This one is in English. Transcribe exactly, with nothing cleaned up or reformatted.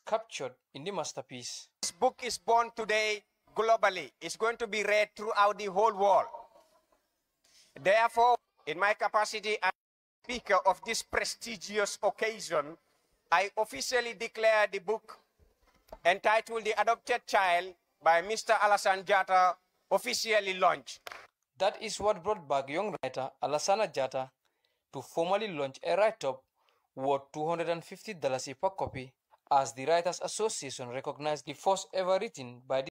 captured in the masterpiece. This book is born today globally. It's going to be read throughout the whole world. Therefore, in my capacity as speaker of this prestigious occasion, I officially declare the book entitled The Adopted Child by Mister Alasana Jatta officially launched. That is what brought back young writer Alasana Jatta to formally launch a write-up worth two hundred fifty dollars per copy, as the Writers Association recognized the first ever written by the